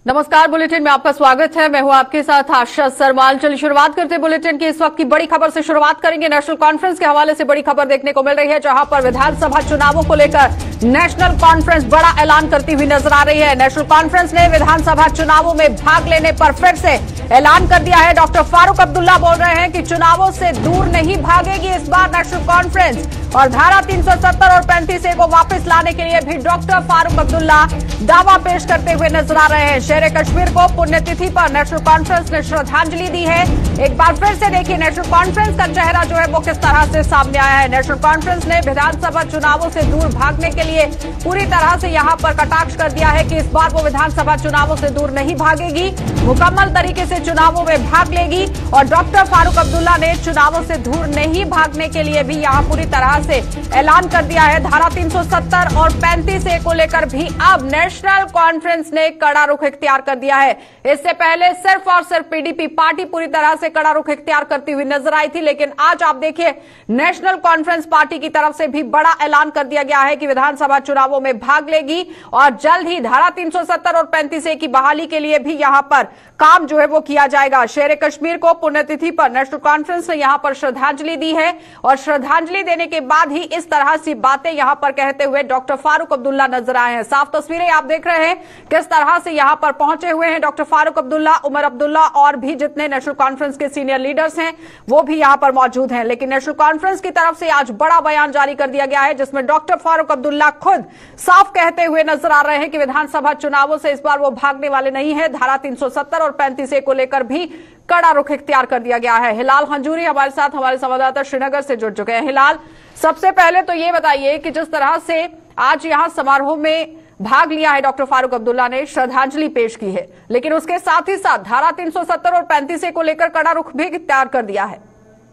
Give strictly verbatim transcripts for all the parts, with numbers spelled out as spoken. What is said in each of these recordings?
नमस्कार, बुलेटिन में आपका स्वागत है। मैं हूं आपके साथ आशा सरमाल। चलिए शुरुआत करते हैं बुलेटिन की इस वक्त की बड़ी खबर से। शुरुआत करेंगे नेशनल कॉन्फ्रेंस के हवाले से। बड़ी खबर देखने को मिल रही है, जहां पर विधानसभा चुनावों को लेकर नेशनल कॉन्फ्रेंस बड़ा ऐलान करती हुई नजर आ रही है। नेशनल कॉन्फ्रेंस ने विधानसभा चुनावों में भाग लेने पर फिर से ऐलान कर दिया है। डॉक्टर फारूक अब्दुल्ला बोल रहे हैं कि चुनावों से दूर नहीं भागेगी इस बार नेशनल कॉन्फ्रेंस, और धारा तीन सौ सत्तर और पैंतीस ए को वापस लाने के लिए भी डॉक्टर फारूक अब्दुल्ला दावा पेश करते हुए नजर आ रहे हैं। शेर कश्मीर को पुण्यतिथि पर नेशनल कॉन्फ्रेंस ने श्रद्धांजलि दी है। एक बार फिर से देखिए नेशनल कॉन्फ्रेंस का चेहरा जो है वो किस तरह से सामने आया है। नेशनल कॉन्फ्रेंस ने विधानसभा चुनावों से दूर भागने के लिए पूरी तरह से यहां पर कटाक्ष कर दिया है कि इस बार वो विधानसभा चुनावों से दूर नहीं भागेगी, मुकम्मल तरीके से चुनावों में भाग लेगी। और डॉक्टर फारूक अब्दुल्ला ने चुनावों से दूर नहीं भागने के लिए भी यहां पूरी तरह से ऐलान कर दिया है। धारा तीन सौ सत्तर और पैंतीस ए को लेकर भी अब नेशनल कॉन्फ्रेंस ने कड़ा रुख इख्तियार कर दिया है। इससे पहले सिर्फ और सिर्फ पीडीपी पार्टी पूरी तरह से कड़ा रुख इख्तियार करती हुई नजर आई थी, लेकिन आज आप देखिए नेशनल कॉन्फ्रेंस पार्टी की तरफ से भी बड़ा ऐलान कर दिया गया है कि विधानसभा चुनावों में भाग लेगी और जल्द ही धारा तीन सौ सत्तर और पैंतीस ए की बहाली के लिए भी यहां पर काम जो है वो किया जाएगा। शेर कश्मीर को पुण्यतिथि पर नेशनल कॉन्फ्रेंस ने यहां पर श्रद्धांजलि दी है, और श्रद्धांजलि देने के बाद ही इस तरह सी बातें यहां पर कहते हुए डॉक्टर फारूक अब्दुल्ला नजर आए हैं। साफ तस्वीरें आप देख रहे हैं किस तरह से यहां पर पहुंचे हुए हैं डॉक्टर फारूक अब्दुल्ला, उमर अब्दुल्ला और भी जितने नेशनल कॉन्फ्रेंस के सीनियर लीडर्स हैं वो भी यहां पर मौजूद हैं। लेकिन नेशनल कॉन्फ्रेंस की तरफ से आज बड़ा बयान जारी कर दिया गया है, जिसमें डॉक्टर फारूक अब्दुल्ला खुद साफ कहते हुए नजर आ रहे हैं कि विधानसभा चुनावों से इस बार वो भागने वाले नहीं है। धारा तीन सौ सत्तर और पैंतीस ए को लेकर भी कड़ा रुख इख्तियार कर दिया गया है। हिलाल हंजूरी हमारे साथ, हमारे संवाददाता श्रीनगर से जुड़ चुके हैं। हिलाल, सबसे पहले तो ये बताइए कि जिस तरह से आज यहां समारोह में भाग लिया है डॉक्टर फारूक अब्दुल्ला ने, श्रद्धांजलि पेश की है, लेकिन उसके साथ ही साथ धारा तीन सौ सत्तर और पैंतीस ए को लेकर कड़ा रुख भी इख्तियार कर दिया है।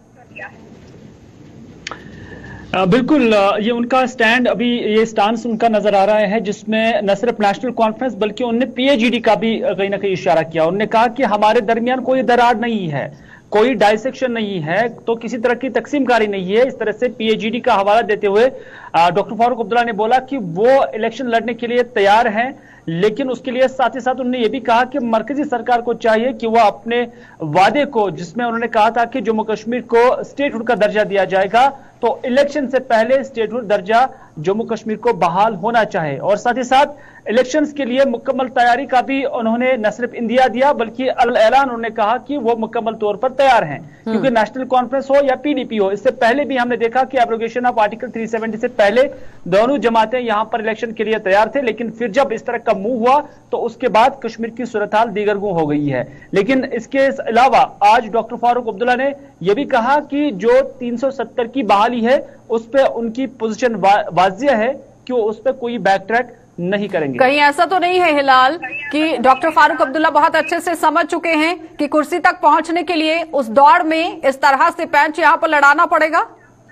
आ, बिल्कुल, ये उनका स्टैंड, अभी ये स्टांस उनका नजर आ रहा है, जिसमें न सिर्फ नेशनल कॉन्फ्रेंस बल्कि उन्होंने पीएजीडी का भी कहीं ना कहीं इशारा किया। उन्होंने कहा कि हमारे दरमियान कोई दरार नहीं है, कोई डाइसेक्शन नहीं है, तो किसी तरह की तकसीमकारी नहीं है। इस तरह से पीएजीडी का हवाला देते हुए डॉक्टर फारूक अब्दुल्ला ने बोला कि वो इलेक्शन लड़ने के लिए तैयार हैं, लेकिन उसके लिए साथ ही साथ उन्होंने ये भी कहा कि मरकजी सरकार को चाहिए कि वह अपने वादे को, जिसमें उन्होंने कहा था कि जम्मू कश्मीर को स्टेटहुड का दर्जा दिया जाएगा, तो इलेक्शन से पहले स्टेटहुड दर्जा जम्मू कश्मीर को बहाल होना चाहे। और साथ ही साथ इलेक्शंस के लिए मुकम्मल तैयारी का भी उन्होंने न सिर्फ इंदिया दिया, बल्कि ऐलान उन्होंने कहा कि वो मुकम्मल तौर पर तैयार हैं, क्योंकि नेशनल कॉन्फ्रेंस हो या पीडीपी हो, इससे पहले भी हमने देखा कि एब्रोगेशन ऑफ आर्टिकल तीन सौ सत्तर से पहले दोनों जमातें यहां पर इलेक्शन के लिए तैयार थे, लेकिन फिर जब इस तरह का मूव हुआ तो उसके बाद कश्मीर की सूरत हाल दीगरगू हो गई है। लेकिन इसके अलावा आज डॉक्टर फारूक अब्दुल्ला ने यह भी कहा कि जो तीन सौ सत्तर की बहाली है उस पर उनकी पोजीशन वाजिया है कि वो उस पर कोई बैक ट्रैक नहीं करेंगे। कहीं ऐसा तो नहीं है हिलाल कि डॉक्टर फारूक अब्दुल्ला बहुत अच्छे से समझ चुके हैं कि कुर्सी तक पहुंचने के लिए उस दौड़ में इस तरह से पैंच यहां पर लड़ाना पड़ेगा?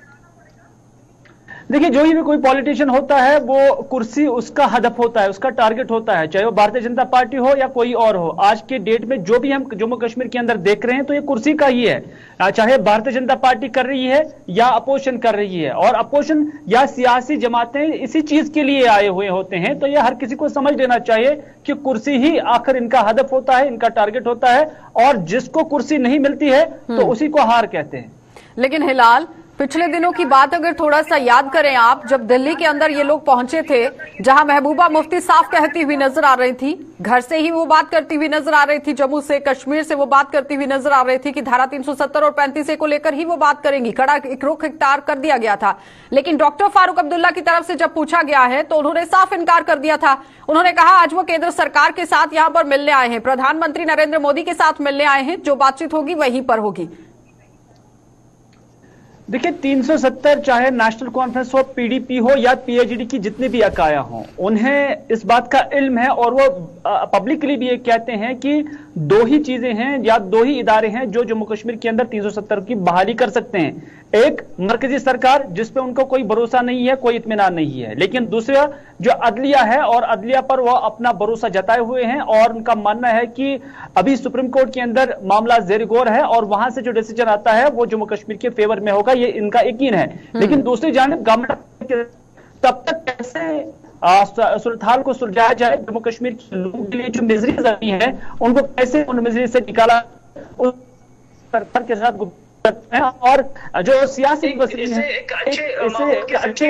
देखिए, जो ही भी कोई पॉलिटिशियन होता है वो कुर्सी उसका हदफ होता है, उसका टारगेट होता है, चाहे वो भारतीय जनता पार्टी हो या कोई और हो। आज के डेट में जो भी हम जम्मू कश्मीर के अंदर देख रहे हैं तो ये कुर्सी का ही है, चाहे भारतीय जनता पार्टी कर रही है या अपोजिशन कर रही है। और अपोजिशन या सियासी जमातें इसी चीज के लिए आए हुए होते हैं, तो ये हर किसी को समझ लेना चाहिए कि कुर्सी ही आखिर इनका हदफ होता है, इनका टारगेट होता है, और जिसको कुर्सी नहीं मिलती है तो उसी को हार कहते हैं। लेकिन हिलाल, पिछले दिनों की बात अगर थोड़ा सा याद करें आप, जब दिल्ली के अंदर ये लोग पहुंचे थे, जहां महबूबा मुफ्ती साफ कहती हुई नजर आ रही थी, घर से ही वो बात करती हुई नजर आ रही थी, जम्मू से कश्मीर से वो बात करती हुई नजर आ रही थी कि धारा तीन सौ सत्तर और पैंतीस ए को लेकर ही वो बात करेंगी, कड़ा एक रुख इख्तियार कर दिया गया था। लेकिन डॉक्टर फारूक अब्दुल्ला की तरफ से जब पूछा गया है तो उन्होंने साफ इनकार कर दिया था। उन्होंने कहा आज वो केंद्र सरकार के साथ यहां पर मिलने आए हैं, प्रधानमंत्री नरेंद्र मोदी के साथ मिलने आए हैं, जो बातचीत होगी वहीं पर होगी। देखिए, तीन सौ सत्तर चाहे नेशनल कॉन्फ्रेंस हो, पीडीपी हो या पीएजीडी की जितनी भी अकाया हो, उन्हें इस बात का इल्म है और वो पब्लिकली भी ये कहते हैं कि दो ही चीजें हैं या दो ही इदारे हैं जो जम्मू कश्मीर के अंदर तीन सौ सत्तर की बहाली कर सकते हैं। एक मरकजी सरकार, जिसपे उनको कोई भरोसा नहीं है, कोई इत्मीनान नहीं है, लेकिन दूसरा जो अदलिया है, और अदलिया पर वो अपना भरोसा जताए हुए हैं और उनका मानना है कि अभी सुप्रीम कोर्ट के अंदर मामला जेर गौर है और वहां से जो डिसीजन आता है वो जम्मू कश्मीर के फेवर में होगा, ये इनका यकीन है। लेकिन दूसरी जानिब गवर्नमेंट तब तक कैसे सूरत हाल को सुलझाया जाए, जम्मू कश्मीर के लोगों के लिए जो मिजरी जमी है उनको कैसे उन मिजरी से निकाला, उस सरकार के साथ करते हैं। और जो सियासी एक अच्छे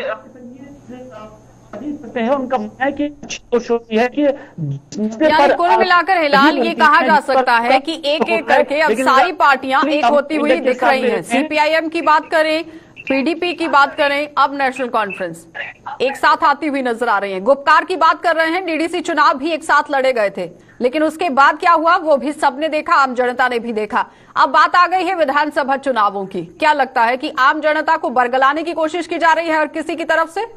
सकते हैं, उनका मानना है कि है कि यानी कुल मिलाकर हिलाल ये कहा जा सकता है कि एक एक करके अब सारी पार्टियां एक होती हुई दिख रही हैं। सीपीआईएम की बात करें, पीडीपी की बात करें, अब नेशनल कॉन्फ्रेंस एक साथ आती हुई नजर आ रही है। गुपकार की बात कर रहे हैं, डीडीसी चुनाव भी एक साथ लड़े गए थे, लेकिन उसके बाद क्या हुआ वो भी सबने देखा, आम जनता ने भी देखा। अब बात आ गई है विधानसभा चुनावों की। क्या लगता है कि आम जनता को बरगलाने की कोशिश की जा रही है हर किसी की तरफ से?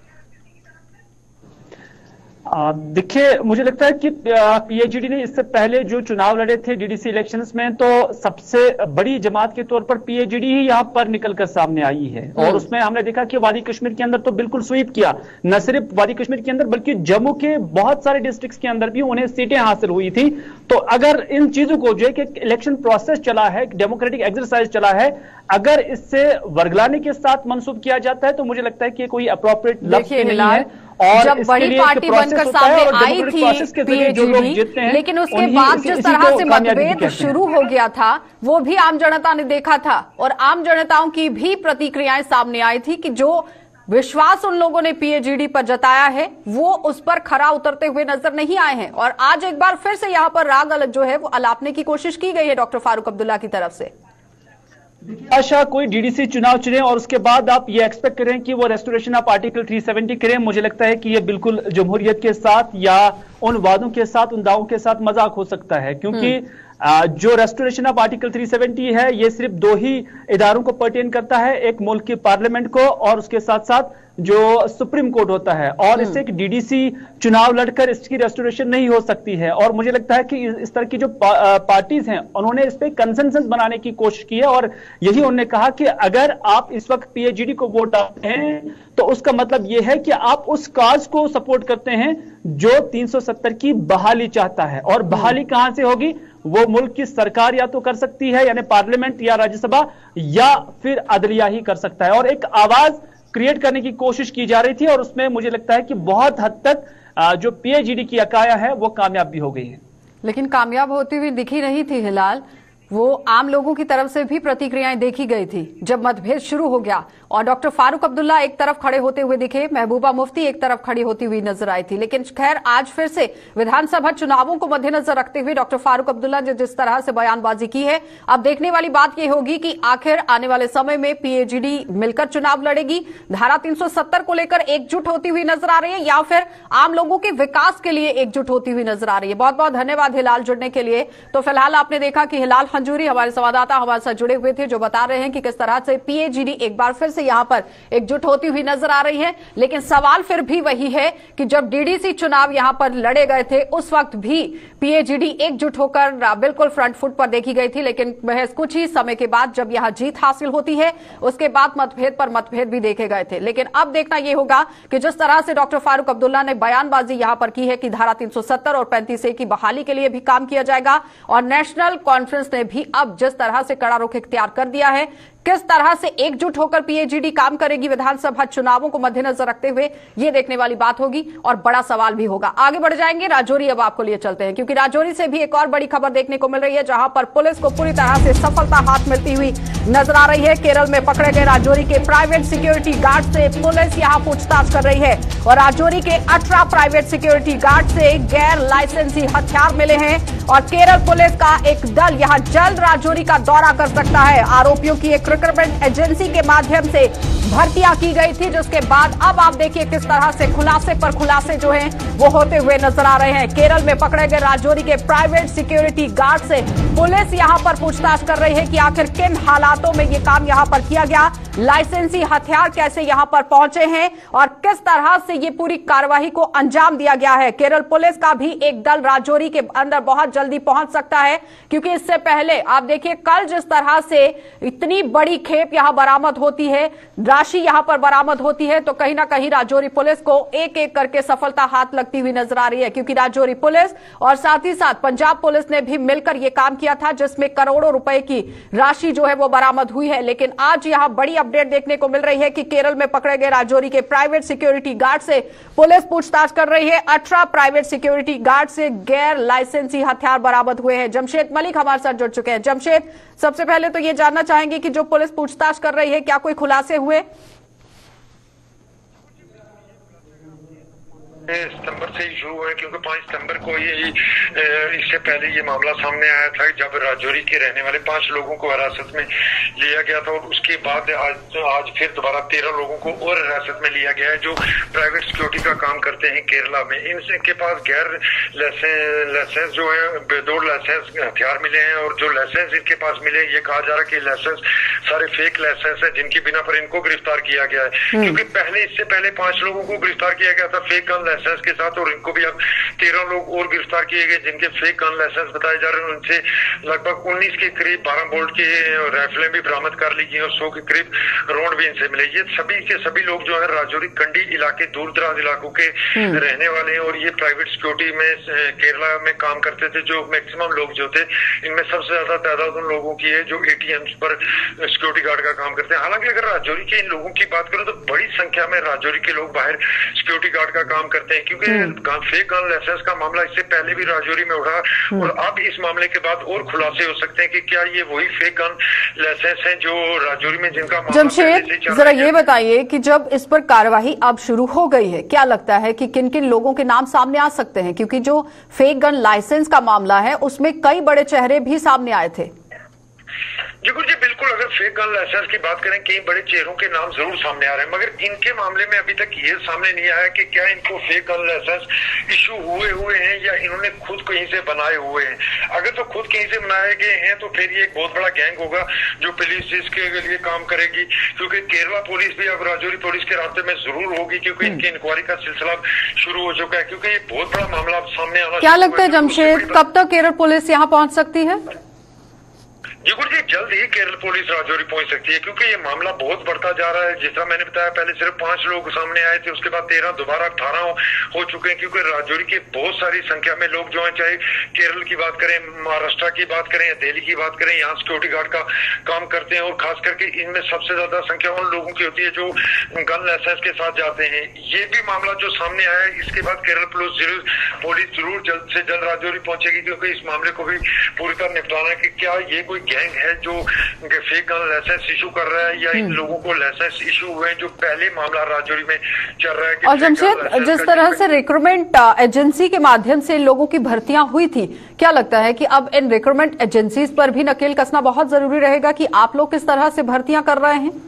देखिए, मुझे लगता है कि पीएचईडी ने इससे पहले जो चुनाव लड़े थे डीडीसी इलेक्शंस में, तो सबसे बड़ी जमात के तौर पर पीएचईडी ही यहां पर निकलकर सामने आई है। और उसमें हमने देखा कि वादी कश्मीर के अंदर तो बिल्कुल स्वीप किया, न सिर्फ वादी कश्मीर के अंदर बल्कि जम्मू के बहुत सारे डिस्ट्रिक्ट्स के अंदर भी उन्हें सीटें हासिल हुई थी। तो अगर इन चीजों को जो है कि इलेक्शन प्रोसेस चला है, डेमोक्रेटिक एक्सरसाइज चला है, अगर इससे वर्गलाने के साथ मंसूब किया जाता है तो मुझे लगता है कि कोई अप्रोप्रिएट लफ्ज़ नहीं है। और जब बड़ी पार्टी बनकर सामने आई थी पीएचईडी, लेकिन उसके बाद जिस तरह से मतभेद शुरू हो गया था वो भी आम जनता ने देखा था, और आम जनताओं की भी प्रतिक्रियाएं सामने आई थी कि जो विश्वास उन लोगों ने पीएचईडी पर जताया है वो उस पर खरा उतरते हुए नजर नहीं आए हैं। और आज एक बार फिर से यहाँ पर राग अलग जो है वो अलापने की कोशिश की गई है डॉक्टर फारूक अब्दुल्ला की तरफ से। आशा कोई डीडीसी चुनाव चुने और उसके बाद आप ये एक्सपेक्ट करें कि वो रेस्टोरेशन ऑफ आर्टिकल तीन सौ सत्तर करें, मुझे लगता है कि ये बिल्कुल जमहूरियत के साथ या उन वादों के साथ, उन दावों के साथ मजाक हो सकता है। क्योंकि जो रेस्टोरेशन ऑफ आर्टिकल तीन सौ सत्तर है ये सिर्फ दो ही इदारों को पर्टेन करता है, एक मुल्क की पार्लियामेंट को और उसके साथ साथ जो सुप्रीम कोर्ट होता है। और इससे एक डीडीसी चुनाव लड़कर इसकी रेस्टोरेशन नहीं हो सकती है। और मुझे लगता है कि इस तरह की जो पा, पार्टीज हैं उन्होंने इस पे कंसेंसस बनाने की कोशिश की है। और यही उन्होंने कहा कि अगर आप इस वक्त पीएचईडी को वोट डालते हैं तो उसका मतलब यह है कि आप उस काज को सपोर्ट करते हैं जो तीन सौ सत्तर की बहाली चाहता है। और बहाली कहां से होगी? वो मुल्क की सरकार या तो कर सकती है, यानी पार्लियामेंट या राज्यसभा, या फिर अदलिया ही कर सकता है। और एक आवाज क्रिएट करने की कोशिश की जा रही थी और उसमें मुझे लगता है कि बहुत हद तक जो पीएचईडी की अकाया है वो कामयाब भी हो गई है। लेकिन कामयाब होती हुई दिखी नहीं थी हिलाल, वो आम लोगों की तरफ से भी प्रतिक्रियाएं देखी गई थी जब मतभेद शुरू हो गया। और डॉक्टर फारूक अब्दुल्ला एक तरफ खड़े होते हुए दिखे, महबूबा मुफ्ती एक तरफ खड़ी होती हुई नजर आई थी। लेकिन खैर आज फिर से विधानसभा चुनावों को मद्देनजर रखते हुए डॉक्टर फारूक अब्दुल्ला ने जिस तरह से बयानबाजी की है, अब देखने वाली बात यह होगी कि आखिर आने वाले समय में पीएचईडी मिलकर चुनाव लड़ेगी, धारा तीन सौ सत्तर को लेकर एकजुट होती हुई नजर आ रही है, या फिर आम लोगों के विकास के लिए एकजुट होती हुई नजर आ रही है। बहुत बहुत धन्यवाद हिलाल जुड़ने के लिए। तो फिलहाल आपने देखा कि हिलाल हंजूरी हमारे संवाददाता हमारे साथ जुड़े हुए थे, जो बता रहे हैं कि किस तरह से पीएचईडी एक बार फिर से यहां पर एकजुट होती हुई नजर आ रही है। लेकिन सवाल फिर भी वही है कि जब डीडीसी चुनाव यहां पर लड़े गए थे उस वक्त भी पीएचईडी एकजुट होकर बिल्कुल फ्रंट फुट पर देखी गई थी। लेकिन महज कुछ ही समय के बाद जब यहां जीत हासिल होती है उसके बाद मतभेद पर मतभेद भी देखे गए थे। लेकिन अब देखना यह होगा कि जिस तरह से डॉक्टर फारूक अब्दुल्ला ने बयानबाजी यहां पर की है कि धारा तीन सौ सत्तर और पैंतीस ए की बहाली के लिए भी काम किया जाएगा, और नेशनल कॉन्फ्रेंस ने भी अब जिस तरह से कड़ा रुख इख्तियार कर दिया है, किस तरह से एकजुट होकर पीएचईडी काम करेगी विधानसभा चुनावों को मद्देनजर रखते हुए, यह देखने वाली बात होगी और बड़ा सवाल भी होगा। आगे बढ़ जाएंगे, राजौरी अब आपको लिए चलते हैं, क्योंकि राजौरी से भी एक और बड़ी खबर देखने को मिल रही है, जहां पर पुलिस को पूरी तरह से सफलता हाथ मिलती हुई नजर आ रही है। केरल में पकड़े गए राजौरी के प्राइवेट सिक्योरिटी गार्ड से पुलिस यहां पूछताछ कर रही है, और राजौरी के अठारह प्राइवेट सिक्योरिटी गार्ड से गैर लाइसेंसी हथियार मिले हैं। और केरल पुलिस का एक दल यहां जल्द राजौरी का दौरा कर सकता है। आरोपियों की एक रिक्रूटमेंट एजेंसी के माध्यम से भर्तियां की गई थी, जिसके बाद अब आप देखिए किस तरह से खुलासे पर खुलासे जो हैं वो होते हुए नजर आ रहे हैं। केरल में पकड़े गए राजौरी के प्राइवेट सिक्योरिटी गार्ड से पुलिस यहां पर पूछताछ कर रही है कि आखिर किन हालातों में ये काम यहां पर किया गया, लाइसेंसी हथियार कैसे यहां पर पहुंचे हैं और किस तरह से ये पूरी कार्रवाई को अंजाम दिया गया है। केरल पुलिस का भी एक दल राजौरी के अंदर बहुत जल्दी पहुंच सकता है, क्योंकि इससे पहले आप देखिए कल जिस तरह से इतनी बड़ी खेप यहां बरामद होती है, राशि यहां पर बरामद होती है, तो कहीं ना कहीं राजौरी पुलिस को एक एक करके सफलता हाथ लगती हुई नजर आ रही है। क्योंकि राजौरी पुलिस और साथ ही साथ पंजाब पुलिस ने भी मिलकर यह काम किया था, जिसमें करोड़ों रुपए की राशि जो है वो बरामद हुई है। लेकिन आज यहां बड़ी अपडेट देखने को मिल रही है कि केरल में पकड़े गए राजौरी के प्राइवेट सिक्योरिटी गार्ड से पुलिस पूछताछ कर रही है। अठारह प्राइवेट सिक्योरिटी गार्ड से गैर लाइसेंसी हथियार बरामद हुए हैं। जमशेद मलिक हमारे साथ जुड़ चुके हैं। जमशेद, सबसे पहले तो ये जानना चाहेंगे कि जो पुलिस पूछताछ कर रही है, क्या कोई खुलासे हुए? सितंबर से ही शुरू हुए, क्योंकि पांच सितंबर को ये इससे पहले ये मामला सामने आया था जब राजौरी के रहने वाले पांच लोगों को हिरासत में लिया गया था, और उसके बाद आज आज फिर दोबारा तेरह लोगों को और हिरासत में लिया गया है जो प्राइवेट सिक्योरिटी का काम करते हैं केरला में। इनके पास गैर लाइसेंस जो है बेदौड़ लाइसेंस हथियार मिले हैं, और जो लाइसेंस इनके पास मिले ये कहा जा रहा है कि लाइसेंस सारे फेक लाइसेंस है जिनकी बिना पर इनको गिरफ्तार किया गया है। क्योंकि पहले इससे पहले पांच लोगों को गिरफ्तार किया गया था फेक गन लाइसेंस के साथ, और इनको भी अब तेरह लोग और गिरफ्तार किए गए जिनके फेक गन लाइसेंस बताए जा रहे हैं। उनसे लगभग उन्नीस के करीब बारह बोल्ट की राइफलें भी बरामद कर ली गई और सौ के करीब राउंड भी इनसे मिले। ये सभी के सभी लोग जो है राजौरी कंडी इलाके दूर दराज इलाकों के रहने वाले हैं, और ये प्राइवेट सिक्योरिटी में केरला में काम करते थे। जो मैक्सिमम लोग जो थे इनमें सबसे ज्यादा तादाद उन लोगों की है जो एटीएम्स पर सिक्योरिटी गार्ड का काम करते हैं। हालांकि अगर राजौरी के इन लोगों की बात करूं तो बड़ी संख्या में राजौरी के लोग बाहर सिक्योरिटी गार्ड का काम करते हैं, क्योंकि फेक गन लाइसेंस का मामला इससे पहले भी राजौरी में उठा, और अब इस मामले के बाद और खुलासे हो सकते हैं कि क्या ये वही फेक गन लाइसेंस हैं जो राजौरी में जिनका मामला। जमशेद, जरा ये बताइए कि जब इस पर कार्यवाही अब शुरू हो गई है, क्या लगता है कि किन किन लोगों के नाम सामने आ सकते हैं? क्योंकि जो फेक गन लाइसेंस का मामला है उसमें कई बड़े चेहरे भी सामने आए थे। जी जी बिल्कुल, अगर फेक गन लाइसेंस की बात करें कई बड़े चेहरों के नाम जरूर सामने आ रहे हैं, मगर इनके मामले में अभी तक ये सामने नहीं आया कि क्या इनको फेक गन लाइसेंस इशू हुए हुए हैं या इन्होंने खुद कहीं से बनाए हुए हैं। अगर तो खुद कहीं से बनाए गए हैं तो फिर ये एक बहुत बड़ा गैंग होगा जो पुलिस इसके लिए काम करेगी, क्योंकि केरला पुलिस भी अब राजौरी पुलिस के रास्ते में जरूर होगी, क्योंकि इनकी इंक्वायरी का सिलसिला शुरू हो चुका है। क्योंकि ये बहुत बड़ा मामला अब सामने आना। क्या लगता है जमशेद, कब तक केरल पुलिस यहाँ पहुंच सकती है? जी गुरु जी, जल्द ही केरल पुलिस राजौरी पहुंच सकती है, क्योंकि ये मामला बहुत बढ़ता जा रहा है। जिस तरह मैंने बताया पहले सिर्फ पांच लोग सामने आए थे, उसके बाद तेरह दोबारा अठारह हो चुके हैं, क्योंकि राजौरी के बहुत सारी संख्या में लोग जो हैं, चाहे केरल की बात करें, महाराष्ट्र की बात करें या दिल्ली की बात करें, यहाँ सिक्योरिटी गार्ड का काम करते हैं, और खास करके इनमें सबसे ज्यादा संख्या उन लोगों की होती है जो गन लाइसेंस के साथ जाते हैं। ये भी मामला जो सामने आया है, इसके बाद केरल पुलिस जरूर पुलिस जरूर जल्द से जल्द राजौरी पहुंचेगी, क्योंकि इस मामले को भी पूरी तरह निपटाना है कि क्या ये कोई गैंग है जो फेक गन लाइसेंस इशू कर रहा है, या इन लोगों को लाइसेंस इशू हुए हैं जो पहले मामला राजौरी में चल रहा है। और जमशेद, जिस तरह से रिक्रूटमेंट एजेंसी के माध्यम से इन लोगों की भर्तियां हुई थी, क्या लगता है कि अब इन रिक्रूटमेंट एजेंसीज पर भी नकेल कसना बहुत जरूरी रहेगा कि आप लोग किस तरह से भर्तियां कर रहे हैं?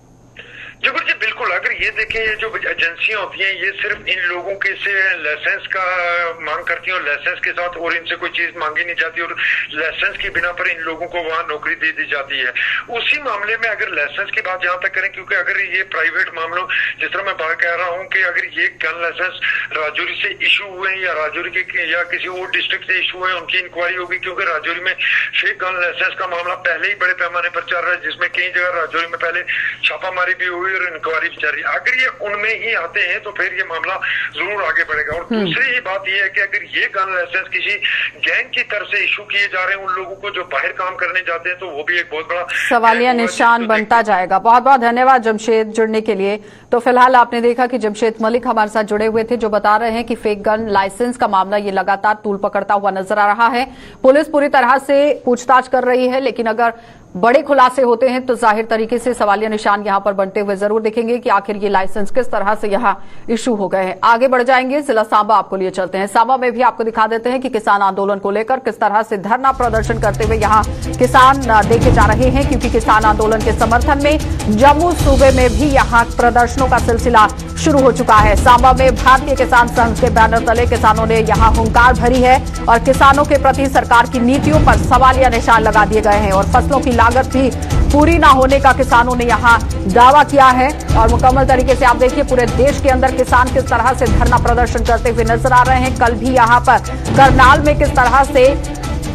जी जी बिल्कुल, अगर ये देखें ये जो एजेंसियां होती हैं ये सिर्फ इन लोगों के से लाइसेंस का मांग करती हैं, और लाइसेंस के साथ और इनसे कोई चीज मांगी नहीं जाती, और लाइसेंस की बिना पर इन लोगों को वहां नौकरी दे दी जाती है। उसी मामले में अगर लाइसेंस की बात जहां तक करें, क्योंकि अगर ये प्राइवेट मामलों, जिस तरह मैं बात कह रहा हूँ कि अगर ये गन लाइसेंस राजौरी से इशू हुए हैं या राजौरी के या किसी और डिस्ट्रिक्ट से इशू हुए हैं, उनकी इंक्वायरी होगी, क्योंकि राजौरी में फेक गन लाइसेंस का मामला पहले ही बड़े पैमाने पर चल रहा है, जिसमें कई जगह राजौरी में पहले छापामारी भी हुई और इंक्वायरी भी चल रही है। अगर ये उनमें ही आते हैं तो फिर ये मामला जरूर आगे बढ़ेगा। और दूसरी ही बात यह है कि अगर ये गन लाइसेंस किसी गैंग की तरफ से इशू किए जा रहे हैं उन लोगों को जो बाहर काम करने जाते हैं, तो वो भी एक बहुत बड़ा सवालिया निशान बनता जाएगा। बहुत बहुत धन्यवाद जमशेद जुड़ने के लिए। तो फिलहाल आपने देखा कि जमशेद मलिक हमारे साथ जुड़े हुए थे, जो बता रहे हैं कि फेक गन लाइसेंस का मामला ये लगातार तूल पकड़ता हुआ नजर आ रहा है। पुलिस पूरी तरह से पूछताछ कर रही है, लेकिन अगर बड़े खुलासे होते हैं तो जाहिर तरीके से सवालिया निशान यहां पर बनते हुए जरूर दिखेंगे कि आखिर ये लाइसेंस किस तरह से यहां इशू हो गए हैं। आगे बढ़ जाएंगे, जिला सांबा आपको लिए चलते हैं। सांबा में भी आपको दिखा देते हैं कि किसान आंदोलन को लेकर किस तरह से धरना प्रदर्शन करते हुए यहां किसान देखे जा रहे हैं, क्योंकि किसान आंदोलन के समर्थन में जम्मू सूबे में भी यहां प्रदर्शनों का सिलसिला शुरू हो चुका है। सांबा में भारतीय किसान संघ के बैनर तले किसानों ने यहां हुंकार भरी है और किसानों के प्रति सरकार की नीतियों पर सवालिया निशान लगा दिए गए हैं, और फसलों की लागत भी पूरी ना होने का किसानों ने यहां दावा किया है। और मुकम्मल तरीके से आप देखिए पूरे देश के अंदर किसान किस तरह से धरना प्रदर्शन करते हुए नजर आ रहे हैं। कल भी यहां पर करनाल में किस तरह से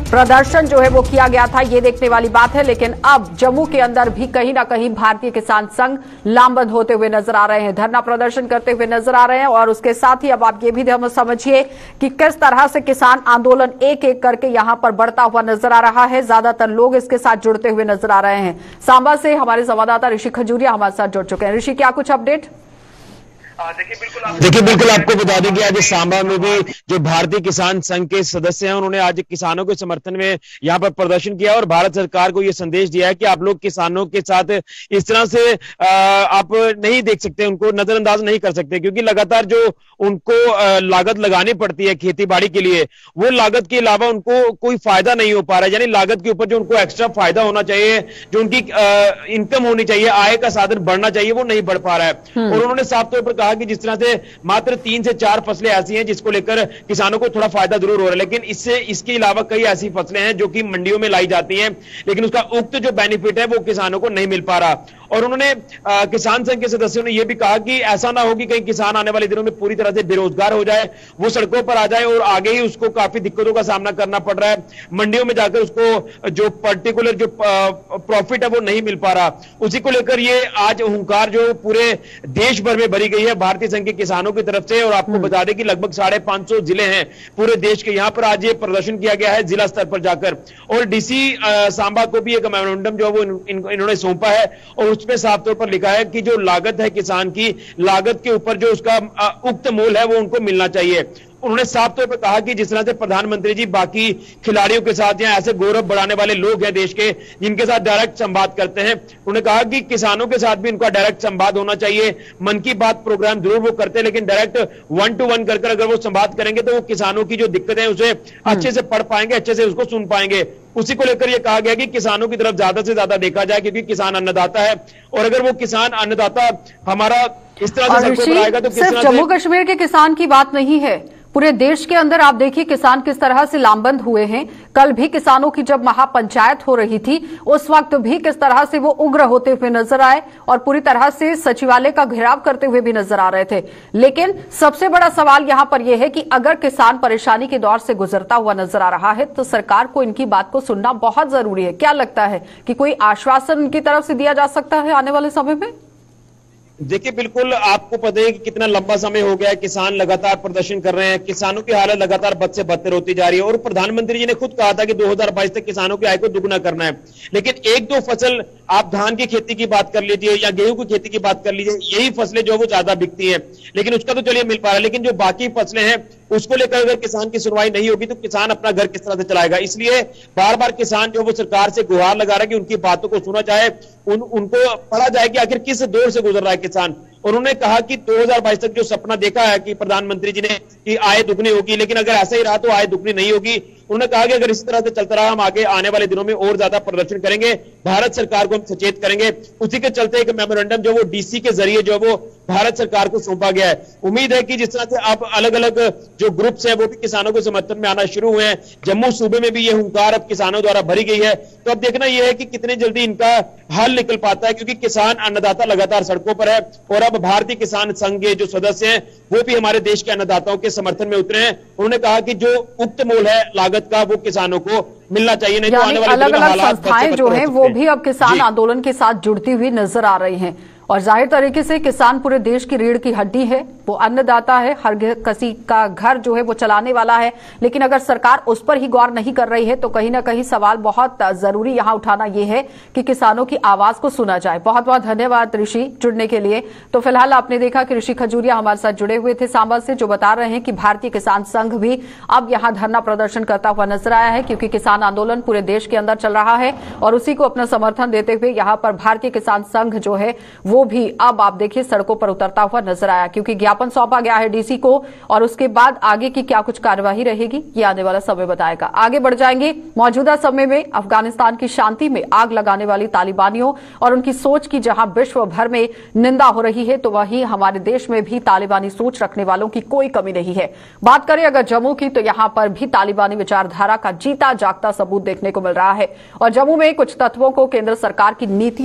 प्रदर्शन जो है वो किया गया था, ये देखने वाली बात है। लेकिन अब जम्मू के अंदर भी कहीं ना कहीं भारतीय किसान संघ लामबंद होते हुए नजर आ रहे हैं, धरना प्रदर्शन करते हुए नजर आ रहे हैं। और उसके साथ ही अब आप ये भी समझिए कि किस तरह से किसान आंदोलन एक एक करके यहां पर बढ़ता हुआ नजर आ रहा है। ज्यादातर लोग इसके साथ जुड़ते हुए नजर आ रहे हैं। सांबा से हमारे संवाददाता ऋषि खजूरिया हमारे साथ जुड़ चुके हैं। ऋषि, क्या कुछ अपडेट? देखिए बिल्कुल देखिए बिल्कुल आपको बता दें कि आज सांबा में भी जो भारतीय किसान संघ के सदस्य हैं उन्होंने आज किसानों के समर्थन में यहाँ पर प्रदर्शन किया और भारत सरकार को ये संदेश दिया है कि आप लोग किसानों के साथ इस तरह से आ, आप नहीं देख सकते, उनको नजरअंदाज नहीं कर सकते, क्योंकि लगातार जो उनको लागत लगानी पड़ती है खेती बाड़ी के लिए, वो लागत के अलावा उनको कोई फायदा नहीं हो पा रहा है। यानी लागत के ऊपर जो उनको एक्स्ट्रा फायदा होना चाहिए, जो उनकी इनकम होनी चाहिए, आय का साधन बढ़ना चाहिए, वो नहीं बढ़ पा रहा है। और उन्होंने साफ तौर पर कि जिस तरह से मात्र तीन से चार फसलें ऐसी हैं जिसको लेकर किसानों को थोड़ा फायदा जरूर हो रहा है, लेकिन इससे इसके अलावा कई ऐसी फसलें हैं जो कि मंडियों में लाई जाती हैं, लेकिन उसका उक्त जो बेनिफिट है वो किसानों को नहीं मिल पा रहा। और उन्होंने आ, किसान संघ के सदस्यों ने यह भी कहा कि ऐसा ना हो कि कहीं किसान आने वाले दिनों में पूरी तरह से बेरोजगार हो जाए, वो सड़कों पर आ जाए और आगे ही उसको काफी दिक्कतों का सामना करना पड़ रहा है, मंडियों में जाकर उसको जो पर्टिकुलर जो प्रॉफिट है वो नहीं मिल पा रहा। उसी को लेकर ये आज हुंकार जो पूरे देश भर में भरी गई है भारतीय संघ के किसानों की तरफ से। और आपको बता दें कि लगभग साढ़े पांच सौ जिले हैं पूरे देश के, यहां पर आज ये प्रदर्शन किया गया है जिला स्तर पर जाकर। और डीसी सांबा को भी एक मेमोरेंडम जो वो इन, इन, इन्होंने सौंपा है और उसमें साफ तौर पर लिखा है कि जो लागत है किसान की, लागत के ऊपर जो उसका उक्त मूल्य है वो उन्होंने मिलना चाहिए। उन्होंने साफ तौर पर कहा कि जिस तरह से प्रधानमंत्री जी बाकी खिलाड़ियों के साथ या ऐसे गौरव बढ़ाने वाले लोग हैं देश के जिनके साथ डायरेक्ट संवाद करते हैं, उन्होंने कहा कि किसानों के साथ भी इनका डायरेक्ट संवाद होना चाहिए। मन की बात प्रोग्राम जरूर वो करते हैं, लेकिन डायरेक्ट वन टू वन कर अगर वो संवाद करेंगे तो वो किसानों की जो दिक्कतें हैं उसे अच्छे से पढ़ पाएंगे, अच्छे से उसको सुन पाएंगे। उसी को लेकर यह कहा गया कि किसानों की तरफ ज्यादा से ज्यादा देखा जाए, क्योंकि किसान अन्नदाता है और अगर वो किसान अन्नदाता हमारा इस तरह से सड़कों पर आएगा तो सिर्फ जम्मू कश्मीर के किसान की बात नहीं है, पूरे देश के अंदर आप देखिए किसान किस तरह से लामबंद हुए हैं। कल भी किसानों की जब महापंचायत हो रही थी उस वक्त भी किस तरह से वो उग्र होते हुए नजर आए और पूरी तरह से सचिवालय का घेराव करते हुए भी नजर आ रहे थे। लेकिन सबसे बड़ा सवाल यहां पर यह है कि अगर किसान परेशानी के दौर से गुजरता हुआ नजर आ रहा है तो सरकार को इनकी बात को सुनना बहुत जरूरी है। क्या लगता है कि कोई आश्वासन इनकी तरफ से दिया जा सकता है आने वाले समय में? देखिए बिल्कुल आपको पता है कि कितना लंबा समय हो गया है, किसान लगातार प्रदर्शन कर रहे हैं, किसानों की हालत लगातार बद से बदतर होती जा रही है। और प्रधानमंत्री जी ने खुद कहा था कि दो हज़ार बाईस तक किसानों की आय को दुगना करना है, लेकिन एक दो फसल आप धान की खेती की बात कर लीजिए या गेहूं की खेती की बात कर लीजिए, यही फसलें जो वो ज्यादा बिकती हैं, लेकिन उसका तो चलिए मिल पा रहा है, लेकिन जो बाकी फसलें हैं उसको लेकर अगर किसान की सुनवाई नहीं होगी तो किसान अपना घर किस तरह से चलाएगा। इसलिए बार बार किसान जो वो सरकार से गुहार लगा रहा है कि उनकी बातों को सुना जाए, उन, उनको पढ़ा जाए कि आखिर किस दौर से गुजर रहा है किसान। उन्होंने कहा कि दो हज़ार बाईस तक जो सपना देखा है कि प्रधानमंत्री जी ने कि आय दुगनी होगी, लेकिन अगर ऐसा ही रहा तो आय दुगनी नहीं होगी। उन्होंने कहा कि अगर इस तरह से चलता रहा हम आगे आने वाले दिनों में और ज्यादा प्रदर्शन करेंगे, भारत सरकार को हम सचेत करेंगे। उसी के चलते एक मेमोरेंडम जो वो डीसी के जरिए जो वो भारत सरकार को सौंपा गया है। उम्मीद है कि जिस तरह से अब अलग अलग जो ग्रुप्स हैं वो भी किसानों के समर्थन में आना शुरू हुए हैं, जम्मू सूबे में भी ये हुंकार अब किसानों द्वारा भरी गई है। तो अब देखना यह है कि कितनी जल्दी इनका हल निकल पाता है, क्योंकि किसान अन्नदाता लगातार सड़कों पर है और अब भारतीय किसान संघ के जो सदस्य हैं वो भी हमारे देश के अन्नदाताओं के समर्थन में उतरे हैं। उन्होंने कहा कि जो उक्त मूल्य है लागत का वो किसानों को मिलना चाहिए, नहीं तो आने वाले अलग अलग संस्थाएं जो हैं वो भी अब किसान आंदोलन के साथ जुड़ती हुई नजर आ रही हैं। और जाहिर तरीके से किसान पूरे देश की रीढ़ की हड्डी है, वो अन्नदाता है, हर किसी का घर जो है वो चलाने वाला है। लेकिन अगर सरकार उस पर ही गौर नहीं कर रही है तो कहीं ना कहीं सवाल बहुत जरूरी यहां उठाना यह है कि किसानों की आवाज को सुना जाए। बहुत बहुत धन्यवाद ऋषि जुड़ने के लिए। तो फिलहाल आपने देखा कि ऋषि खजूरिया हमारे साथ जुड़े हुए थे सांबा से, जो बता रहे हैं कि भारतीय किसान संघ भी अब यहां धरना प्रदर्शन करता हुआ नजर आया है, क्योंकि किसान आंदोलन पूरे देश के अंदर चल रहा है और उसी को अपना समर्थन देते हुए यहां पर भारतीय किसान संघ जो है वो भी अब आप देखिए सड़कों पर उतरता हुआ नजर आया, क्योंकि ज्ञापन सौंपा गया है डीसी को और उसके बाद आगे की क्या कुछ कार्यवाही रहेगी ये आने वाला समय बताएगा। आगे बढ़ जाएंगे। मौजूदा समय में अफगानिस्तान की शांति में आग लगाने वाली तालिबानियों और उनकी सोच की जहां विश्व भर में निंदा हो रही है तो वहीं हमारे देश में भी तालिबानी सोच रखने वालों की कोई कमी नहीं है। बात करें अगर जम्मू की तो यहां पर भी तालिबानी विचारधारा का जीता जागता सबूत देखने को मिल रहा है और जम्मू में कुछ तत्वों को केंद्र सरकार की नीतियों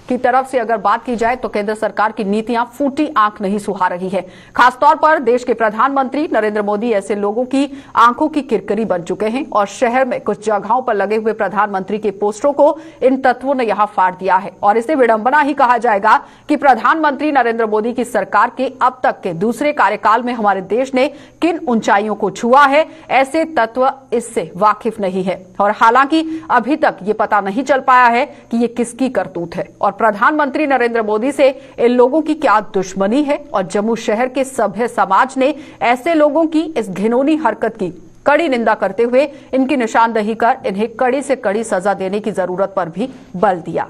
की तरफ से अगर बात की जाए तो केंद्र सरकार की नीतियां फूटी आंख नहीं सुहा रही है। खासतौर पर देश के प्रधानमंत्री नरेंद्र मोदी ऐसे लोगों की आंखों की किरकिरी बन चुके हैं और शहर में कुछ जगहों पर लगे हुए प्रधानमंत्री के पोस्टरों को इन तत्वों ने यहां फाड़ दिया है और इसे विडंबना ही कहा जाएगा कि प्रधानमंत्री नरेंद्र मोदी की सरकार के अब तक के दूसरे कार्यकाल में हमारे देश ने किन ऊंचाइयों को छुआ है, ऐसे तत्व इससे वाकिफ नहीं है। और हालांकि अभी तक ये पता नहीं चल पाया है कि ये किसकी करतूत है और प्रधानमंत्री नरेंद्र मोदी से इन लोगों की क्या दुश्मनी है। और जम्मू शहर के सभ्य समाज ने ऐसे लोगों की इस घिनौनी हरकत की कड़ी निंदा करते हुए इनकी निशानदेही कर इन्हें कड़ी से कड़ी सजा देने की जरूरत पर भी बल दिया।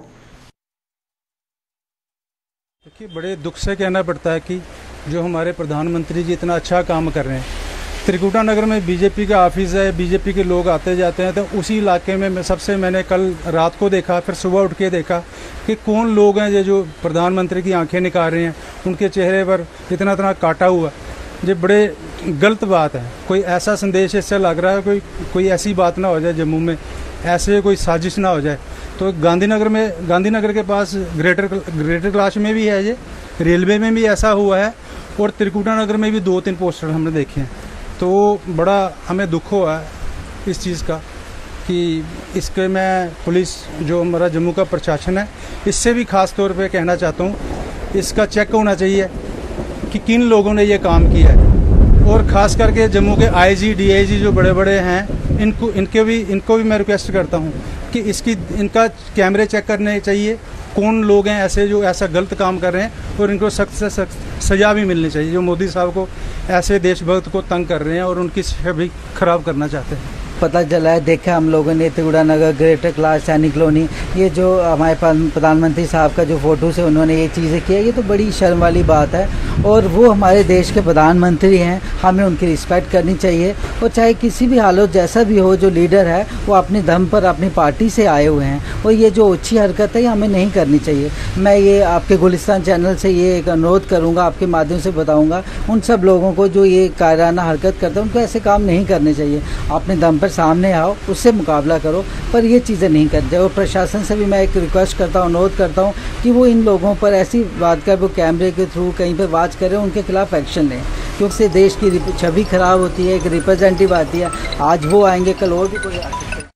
देखिए, बड़े दुख से कहना पड़ता है कि जो हमारे प्रधानमंत्री जी इतना अच्छा काम कर रहे हैं, त्रिकुटा नगर में बीजेपी का ऑफिस है, बीजेपी के लोग आते जाते हैं, तो उसी इलाके में मैं सबसे मैंने कल रात को देखा, फिर सुबह उठ के देखा कि कौन लोग हैं ये जो प्रधानमंत्री की आंखें निकाल रहे हैं, उनके चेहरे पर इतना इतना काटा हुआ। ये बड़े गलत बात है। कोई ऐसा संदेश इससे लग रहा है कोई कोई ऐसी बात ना हो जाए जम्मू में, ऐसे कोई साजिश ना हो जाए। तो गांधीनगर में, गांधीनगर के पास ग्रेटर ग्रेटर कैलाश में भी है, ये रेलवे में भी ऐसा हुआ है और त्रिकुटा नगर में भी दो तीन पोस्टर हमने देखे हैं। तो बड़ा हमें दुख हुआ है इस चीज़ का कि इसके मैं पुलिस जो हमारा जम्मू का प्रशासन है इससे भी ख़ास तौर पे कहना चाहता हूँ, इसका चेक होना चाहिए कि किन लोगों ने ये काम किया है। और ख़ास करके जम्मू के आईजी, डीआईजी जो बड़े बड़े हैं, इनको इनके भी इनको भी मैं रिक्वेस्ट करता हूँ कि इसकी इनका कैमरे चेक करने चाहिए, कौन लोग हैं ऐसे जो ऐसा गलत काम कर रहे हैं और इनको सख्त से सख्त सज़ा भी मिलनी चाहिए जो मोदी साहब को ऐसे देशभक्त को तंग कर रहे हैं और उनकी छवि खराब करना चाहते हैं। पता चला है, देखा हम लोगों ने त्रिकुटा नगर, ग्रेटर कैलाश, सैनिक कॉलोनी, ये जो हमारे प्रधानमंत्री साहब का जो फोटो से उन्होंने ये चीज़ें किया, ये तो बड़ी शर्म वाली बात है। और वो हमारे देश के प्रधानमंत्री हैं, हमें उनकी रिस्पेक्ट करनी चाहिए। और चाहे किसी भी हालत जैसा भी हो, जो लीडर है वो अपने दम पर अपनी पार्टी से आए हुए हैं और ये जो अच्छी हरकत है ये हमें नहीं करनी चाहिए। मैं ये आपके गुलिस्तान चैनल से ये एक अनुरोध करूँगा, आपके माध्यम से बताऊँगा उन सब लोगों को जो ये कायराना हरकत करते हैं, उनको ऐसे काम नहीं करने चाहिए। अपने दम पर सामने आओ, उससे मुकाबला करो, पर ये चीज़ें नहीं करनी चाहिए। और प्रशासन से भी मैं एक रिक्वेस्ट करता हूँ, अनुरोध करता हूँ कि वो इन लोगों पर ऐसी बात कर, वो कैमरे के थ्रू कहीं पर वाच करें, उनके खिलाफ एक्शन लें, क्योंकि उससे देश की छवि खराब होती है, एक रिप्रेजेंटेटिव आती है। आज वो आएंगे, कल और भी कोई आ सकता है।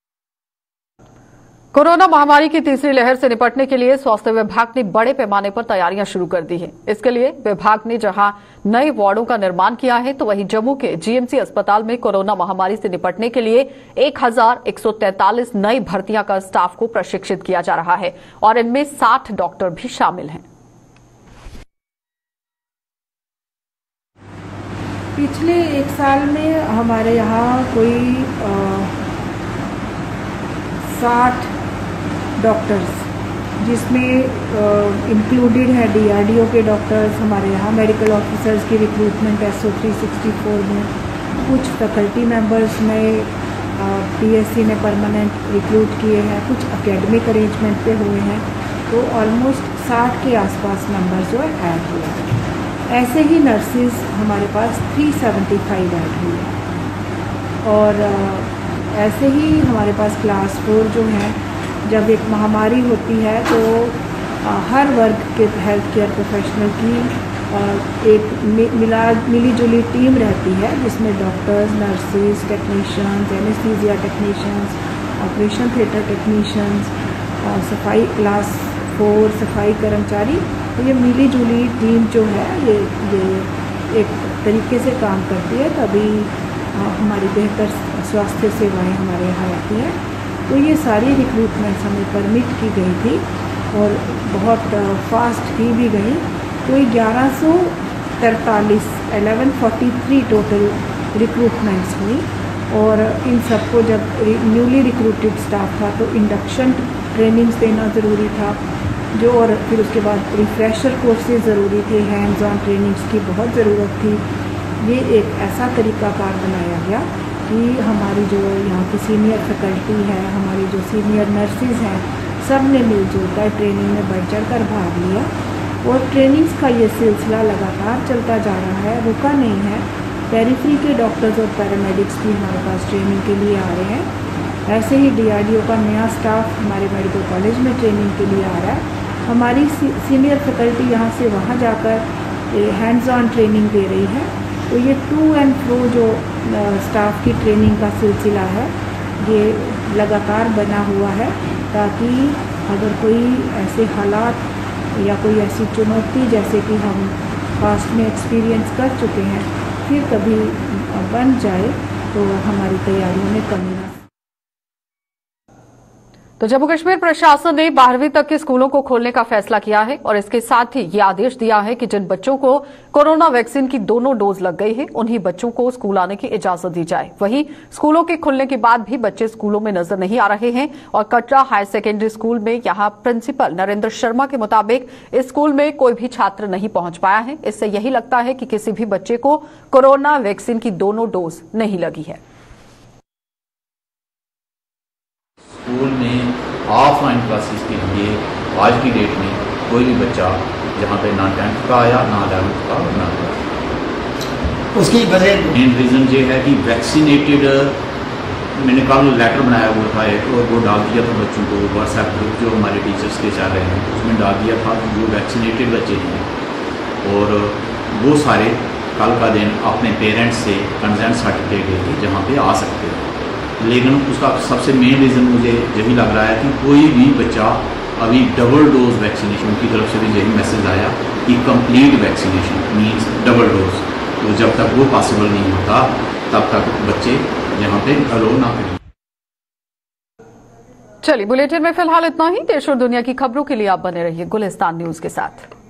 कोरोना महामारी की तीसरी लहर से निपटने के लिए स्वास्थ्य विभाग ने बड़े पैमाने पर तैयारियां शुरू कर दी हैं। इसके लिए विभाग ने जहां नए वार्डों का निर्माण किया है, तो वहीं जम्मू के जीएमसी अस्पताल में कोरोना महामारी से निपटने के लिए एक हजार एक सौ तैंतालीस नई भर्तियां कर स्टाफ को प्रशिक्षित किया जा रहा है और इनमें साठ डॉक्टर भी शामिल हैं। पिछले एक साल में हमारे यहाँ कोई साठ डॉक्टर्स, जिसमें इंक्लूडेड है डीआरडीओ के डॉक्टर्स, हमारे यहाँ मेडिकल ऑफिसर्स की recruitment SO three sixty four में, कुछ फैकल्टी मेंबर्स में पीएससी ने परमानेंट रिक्रूट किए हैं, कुछ एकेडमिक अरेंजमेंट पे हुए हैं। तो ऑलमोस्ट साठ के आसपास नंबर जो है ऐड हुआ है। ऐसे ही नर्सिस हमारे पास तीन सौ पचहत्तर ऐड हुई है। और ऐसे ही हमारे पास क्लास फोर जो है, जब एक महामारी होती है तो हर वर्ग के हेल्थ केयर प्रोफेशनल की एक मिला मिली जुली टीम रहती है, जिसमें doctors, nurses, technicians, anaesthesia technicians, operation theatre technicians, सफाई क्लास फोर सफाई कर्मचारी, तो ये मिली जुली टीम जो है ये ये एक तरीके से काम करती है, तभी हमारी बेहतर स्वास्थ्य सेवाएं हमारे यहाँ आती हैं। तो ये सारी रिक्रूटमेंट हमें परमिट की गई थी और बहुत फास्ट की भी गई। तो ये ग्यारह सौ तरतालीस eleven forty three total recruitments हुई और इन सबको जब न्यूली रिक्रूटेड स्टाफ था तो इंडक्शन ट्रेनिंग्स देना ज़रूरी था, जो और फिर उसके बाद रिफ्रेशर कोर्सेज ज़रूरी थे, हैंड्स ऑन ट्रेनिंग्स की बहुत ज़रूरत थी। ये एक ऐसा तरीकाकार बनाया गया कि हमारी जो यहाँ की सीनियर फैकल्टी है, हमारी जो सीनियर नर्सिस हैं, सब ने मिलजुल कर ट्रेनिंग में बढ़ चढ़ कर भाग लिया और ट्रेनिंग्स का ये सिलसिला लगातार चलता जा रहा है, रुका नहीं है। पेरिफेरी के डॉक्टर्स और पैरामेडिक्स भी हमारे पास ट्रेनिंग के लिए आ रहे हैं। ऐसे ही डीआरडीओ का नया स्टाफ हमारे मेडिकल कॉलेज में ट्रेनिंग के लिए आ रहा है हमारी सीनियर फैकल्टी यहाँ से वहाँ जाकर हैंड्स ऑन ट्रेनिंग दे रही है। तो ये टू एंड फ्रो जो स्टाफ की ट्रेनिंग का सिलसिला है ये लगातार बना हुआ है, ताकि अगर कोई ऐसे हालात या कोई ऐसी चुनौती जैसे कि हम पास्ट में एक्सपीरियंस कर चुके हैं फिर कभी बन जाए तो हमारी तैयारियों में कमी ना। तो जम्मू कश्मीर प्रशासन ने बारहवीं तक के स्कूलों को खोलने का फैसला किया है और इसके साथ ही ये आदेश दिया है कि जिन बच्चों को कोरोना वैक्सीन की दोनों डोज लग गई है उन्हीं बच्चों को स्कूल आने की इजाजत दी जाए। वहीं स्कूलों के खुलने के बाद भी बच्चे स्कूलों में नजर नहीं आ रहे हैं और कटरा हायर सेकेंडरी स्कूल में यहां प्रिंसिपल नरेंद्र शर्मा के मुताबिक इस स्कूल में कोई भी छात्र नहीं पहुंच पाया है। इससे यही लगता है कि किसी भी बच्चे को कोरोना वैक्सीन की दोनों डोज नहीं लगी है। स्कूल में ऑफलाइन क्लासेस के लिए आज की डेट में कोई भी बच्चा जहाँ पे ना टेंथ का आया ना इलेवंथ का ना उसकी वजह मेन रीज़न ये है कि वैक्सीनेटेड मैंने कल लेटर बनाया हुआ था एक और वो डाल दिया था बच्चों को व्हाट्सएप ग्रुप जो हमारे टीचर्स के चल रहे हैं उसमें डाल दिया था कि जो वैक्सीनेटेड बच्चे हैं और वो सारे कल का दिन अपने पेरेंट्स से कंसेंट सर्टिफिकेट लेके जहाँ पे आ सकते हैं। लेकिन उसका सबसे मेन रीज़न मुझे यही लग रहा है कि कोई भी बच्चा अभी डबल डोज वैक्सीनेशन उनकी तरफ से भी यही मैसेज आया कि complete vaccination means double dose, तो जब तक वो पॉसिबल नहीं होता तब तक बच्चे यहाँ पे अलो ना करें। चलिए बुलेटिन में फिलहाल इतना ही। देश और दुनिया की खबरों के लिए आप बने रहिए गुलिस्तान न्यूज के साथ।